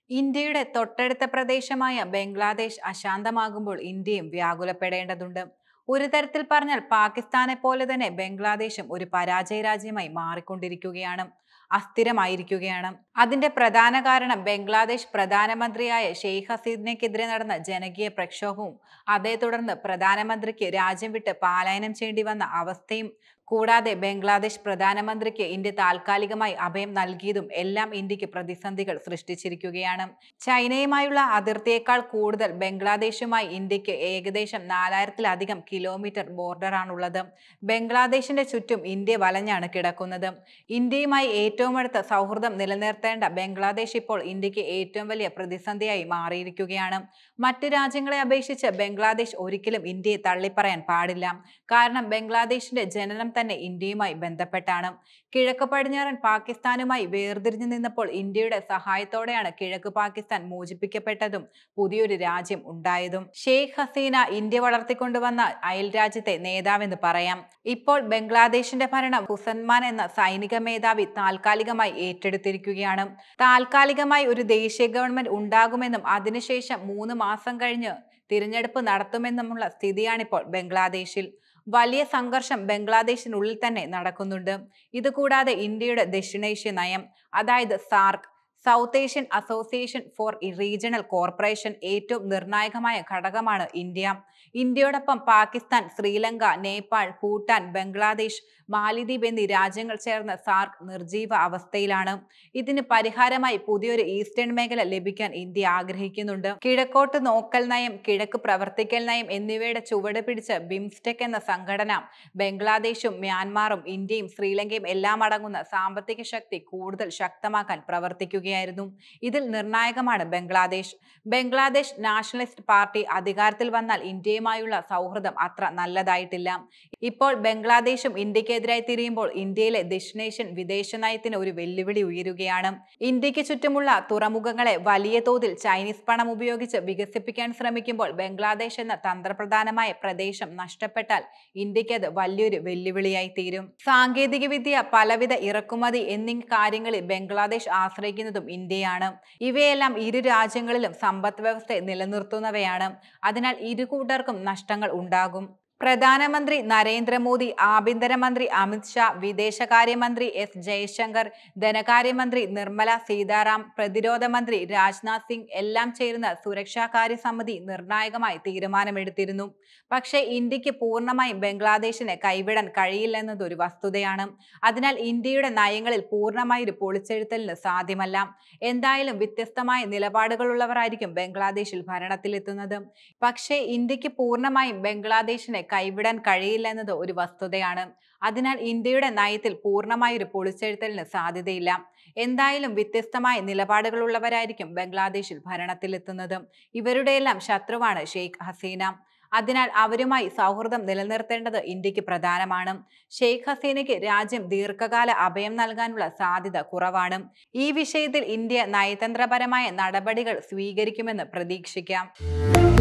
ഇന്ത്യയുടെ തൊട്ടടുത്ത പ്രദേശമായ ബംഗ്ലാദേശ് അശാന്തമാകുമ്പോൾ ഇന്ത്യയും വ്യാകുലപ്പെടേണ്ടതുണ്ട്. ഒരു തരത്തിൽ പറഞ്ഞാൽ പാകിസ്ഥാനെ പോലെ തന്നെ ബംഗ്ലാദേശും ഒരു പരാജയ രാജ്യമായി മാറിക്കൊണ്ടിരിക്കുകയാണ്, അസ്ഥിരമായിരിക്കുകയാണ്. അതിന്റെ പ്രധാന കാരണം ബംഗ്ലാദേശ് പ്രധാനമന്ത്രിയായ ഷെയ്ഖ് ഹസീനയ്ക്കെതിരെ നടന്ന ജനകീയ പ്രക്ഷോഭവും അതേ തുടർന്ന് പ്രധാനമന്ത്രിക്ക് രാജ്യം വിട്ട് പലായനം ചെയ്യേണ്ടി വന്ന അവസ്ഥയും കൂടാതെ ബംഗ്ലാദേശ് പ്രധാനമന്ത്രിക്ക് ഇന്ത്യ താൽക്കാലികമായി അഭയം നൽകിയതും എല്ലാം ഇന്ത്യക്ക് പ്രതിസന്ധികൾ സൃഷ്ടിച്ചിരിക്കുകയാണ്. ചൈനയുമായുള്ള അതിർത്തിയേക്കാൾ കൂടുതൽ ബംഗ്ലാദേശുമായി ഇന്ത്യക്ക് ഏകദേശം 4000-ലധികം കിലോമീറ്റർ ബോർഡറാണുള്ളത്. ബംഗ്ലാദേശിന്റെ ചുറ്റും ഇന്ത്യ വലഞ്ഞാണ് കിടക്കുന്നത്. ഇന്ത്യയുമായി ഏറ്റവും അടുത്ത സൗഹൃദം നിലനിർത്തേണ്ട ബംഗ്ലാദേശ് ഇപ്പോൾ ഇന്ത്യക്ക് ഏറ്റവും വലിയ പ്രതിസന്ധിയായി മാറിയിരിക്കുകയാണ്. മറ്റു രാജ്യങ്ങളെ അപേക്ഷിച്ച് ബംഗ്ലാദേശ് ഒരിക്കലും ഇന്ത്യയെ തള്ളിപ്പറയാൻ പാടില്ല. കാരണം ബംഗ്ലാദേശിന്റെ ജനനം തന്നെ ഇന്ത്യയുമായി ബന്ധപ്പെട്ടാണ്. കിഴക്ക് പടിഞ്ഞാറൻ പാകിസ്ഥാനുമായി വേർതിരിഞ്ഞു നിന്നപ്പോൾ ഇന്ത്യയുടെ സഹായത്തോടെയാണ് കിഴക്ക് പാകിസ്ഥാൻ മോചിപ്പിക്കപ്പെട്ടതും പുതിയൊരു രാജ്യം ഉണ്ടായതും. ഷെയ്ഖ് ഹസീന ഇന്ത്യ വളർത്തിക്കൊണ്ടുവന്ന അയൽ രാജ്യത്തെ നേതാവെന്ന് പറയാം. ഇപ്പോൾ ബംഗ്ലാദേശിന്റെ ഭരണം ഹുസൈൻമാൻ എന്ന സൈനിക മേധാവി താൽക്കാലികമായി ഏറ്റെടുത്തിരിക്കുകയാണ്. താൽക്കാലികമായി ഒരു ദേശീയ ഗവൺമെന്റ് ഉണ്ടാകുമെന്നും അതിനുശേഷം 3 മാസം കഴിഞ്ഞ് തിരഞ്ഞെടുപ്പ് നടത്തുമെന്നുമുള്ള സ്ഥിതിയാണിപ്പോൾ ബംഗ്ലാദേശിൽ. വലിയ സംഘർഷം ബംഗ്ലാദേശിനുള്ളിൽ തന്നെ നടക്കുന്നുണ്ട്. ഇതുകൂടാതെ ഇന്ത്യയുടെ ദക്ഷിണേഷ്യ നയം, അതായത് SAARC, South Asian Association for Regional corporation ഏറ്റവും നിർണായകമായ ഘടകമാണ് ഇന്ത്യ. ഇന്ത്യയോടൊപ്പം പാകിസ്ഥാൻ, ശ്രീലങ്ക, നേപ്പാൾ, ഭൂട്ടാൻ, ബംഗ്ലാദേശ്, മാലിദ്വീപ് എന്നീ രാജ്യങ്ങൾ ചേർന്ന സാർക്ക് നിർജീവ അവസ്ഥയിലാണ്. ഇതിന് പരിഹാരമായി പുതിയൊരു ഈസ്റ്റേൺ മേഖല ലഭിക്കാൻ ഇന്ത്യ ആഗ്രഹിക്കുന്നുണ്ട്. കിഴക്കോട്ട് നോക്കൽ നയം, കിഴക്ക് പ്രവർത്തിക്കൽ നയം എന്നിവയുടെ ചുവട് പിടിച്ച് ബിംസ്റ്റെക് എന്ന സംഘടന ബംഗ്ലാദേശും മ്യാൻമാറും ഇന്ത്യയും ശ്രീലങ്കയും എല്ലാം അടങ്ങുന്ന സാമ്പത്തിക ശക്തി കൂടുതൽ ശക്തമാക്കാൻ പ്രവർത്തിക്കുകയായിരുന്നു. ഇതിൽ നിർണായകമാണ് ബംഗ്ലാദേശ്. ബംഗ്ലാദേശ് നാഷണലിസ്റ്റ് പാർട്ടി അധികാരത്തിൽ വന്നാൽ ഇന്ത്യയുമായുള്ള സൗഹൃദം അത്ര നല്ലതായിട്ടില്ല. ഇപ്പോൾ ബംഗ്ലാദേശും ഇന്ത്യക്കെതിരായി തിരിയുമ്പോൾ ഇന്ത്യയിലെ ദക്ഷിണേഷ്യൻ വിദേശ നയത്തിന് ഒരു വെല്ലുവിളി ഉയരുകയാണ്. ഇന്ത്യക്ക് ചുറ്റുമുള്ള തുറമുഖങ്ങളെ വലിയ തോതിൽ ചൈനീസ് പണം ഉപയോഗിച്ച് വികസിപ്പിക്കാൻ ശ്രമിക്കുമ്പോൾ ബംഗ്ലാദേശ് എന്ന തന്ത്രപ്രധാനമായ പ്രദേശം നഷ്ടപ്പെട്ടാൽ ഇന്ത്യക്ക് അത് വലിയൊരു വെല്ലുവിളിയായി തീരും. സാങ്കേതിക വിദ്യ, പലവിധ ഇറക്കുമതി എന്നീ കാര്യങ്ങളിൽ ബംഗ്ലാദേശ് ആശ്രയിക്കുന്നതും ഇന്ത്യയാണ്. ഇവയെല്ലാം ഇരു രാജ്യങ്ങളിലും സമ്പദ് വ്യവസ്ഥയെ നിലനിർത്തുന്നവയാണ്. അതിനാൽ ഇരു കൂട്ടർക്കും നഷ്ടങ്ങൾ ഉണ്ടാകും. പ്രധാനമന്ത്രി നരേന്ദ്രമോദി, ആഭ്യന്തരമന്ത്രി അമിത് ഷാ, വിദേശകാര്യമന്ത്രി എസ് ജയശങ്കർ, ധനകാര്യമന്ത്രി നിർമ്മല സീതാറാം, പ്രതിരോധ മന്ത്രി രാജ്നാഥ് സിംഗ് എല്ലാം ചേരുന്ന സുരക്ഷാകാര്യ സമിതി നിർണായകമായി തീരുമാനമെടുത്തിരുന്നു. പക്ഷേ ഇന്ത്യക്ക് പൂർണ്ണമായും ബംഗ്ലാദേശിനെ കൈവിടാൻ കഴിയില്ലെന്നത് ഒരു വസ്തുതയാണ്. അതിനാൽ ഇന്ത്യയുടെ നയങ്ങളിൽ പൂർണ്ണമായൊരു പൊളിച്ചെഴുത്തലിന് സാധ്യമല്ല. എന്തായാലും വ്യത്യസ്തമായ നിലപാടുകളുള്ളവരായിരിക്കും ബംഗ്ലാദേശിൽ ഭരണത്തിലെത്തുന്നത്. പക്ഷേ ഇന്ത്യക്ക് പൂർണ്ണമായും ബംഗ്ലാദേശിനെ കൈവിടാൻ കഴിയില്ല എന്നത് ഒരു വസ്തുതയാണ്. അതിനാൽ ഇന്ത്യയുടെ നയത്തിൽ പൂർണ്ണമായൊരു പൊളിച്ചെഴുത്തലിന് സാധ്യതയില്ല. എന്തായാലും വ്യത്യസ്തമായ നിലപാടുകളുള്ളവരായിരിക്കും ബംഗ്ലാദേശിൽ ഭരണത്തിലെത്തുന്നത്. ഇവരുടെയെല്ലാം ശത്രുവാണ് ഷെയ്ഖ് ഹസീന. അതിനാൽ അവരുമായി സൗഹൃദം നിലനിർത്തേണ്ടത് ഇന്ത്യക്ക് പ്രധാനമാണ്. ഷെയ്ഖ് ഹസീനയ്ക്ക് രാജ്യം ദീർഘകാല അഭയം നൽകാനുള്ള സാധ്യത കുറവാണ്. ഈ വിഷയത്തിൽ ഇന്ത്യ നയതന്ത്രപരമായ നടപടികൾ സ്വീകരിക്കുമെന്ന് പ്രതീക്ഷിക്കാം.